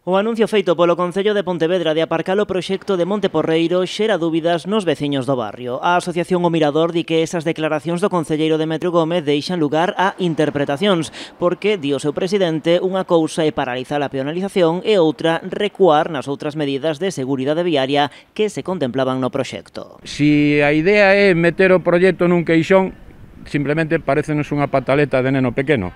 O anuncio feito polo Concello de Pontevedra de aparcar o proxecto de Monte Porreiro xera dúbidas nos veciños do barrio. A Asociación O Mirador di que esas declaracións do concelleiro Demetrio Gómez deixan lugar a interpretacións, porque, di o seu presidente, unha cousa é paralizar a peonalización e outra recuar nas outras medidas de seguridade viaria que se contemplaban no proxecto. Si a idea é meter o proxecto nun queixón, simplemente parecenos unha pataleta de neno pequeno.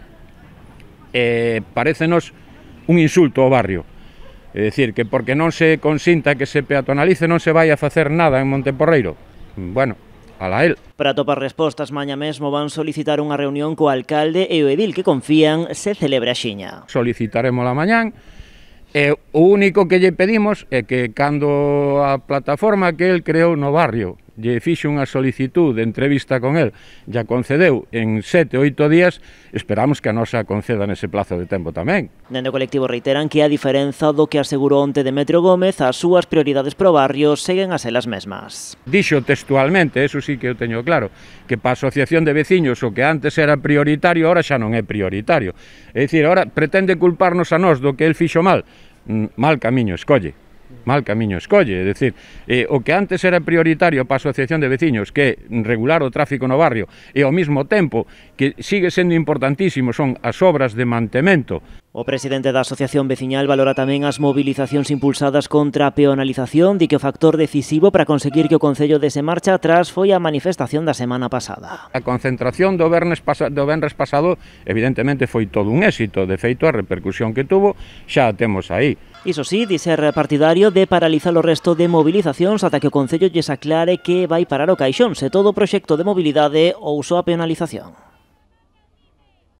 Parecenos un insulto ao barrio. É dicir, que porque non se consinta que se peatonalice non se vai a facer nada en Monte Porreiro. Bueno, alá el. Para atopar respostas, mañá mesmo van solicitar unha reunión co alcalde e o edil que confían se celebre axiña. Solicitaremos a mañán. O único que lle pedimos é que cando a plataforma que el creou no barrio lle fixe unha solicitud de entrevista con el, ya concedeu en 7 ou 8 días, esperamos que a nosa conceda nese plazo de tempo tamén. Dende o colectivo reiteran que a diferenza do que asegurou onte Demetrio Gómez, as súas prioridades pro barrio seguen a ser as mesmas. Dixo textualmente, eso sí que eu teño claro, que para a asociación de veciños o que antes era prioritario, ahora xa non é prioritario. É dicir, ahora pretende culparnos a nós do que el fixo mal. Mal camiño escolle. Mal camiño escolle, é dicir, o que antes era prioritario para a Asociación de Veciños, que é regular o tráfico no barrio, e ao mesmo tempo que sigue sendo importantísimo son as obras de mantemento. O presidente da Asociación Veciñal valora tamén as movilizacións impulsadas contra a peonalización, di que o factor decisivo para conseguir que o Concello dese marcha atrás foi a manifestación da semana pasada. A concentración do venres pasado evidentemente foi todo un éxito, de feito a repercusión que tuvo xa a temos aí. Iso sí, di ser partidario de paralizar o resto de movilizacións ata que o Concello lles aclare que vai parar o caixón se todo o proxecto de mobilidade ou só a peonalización.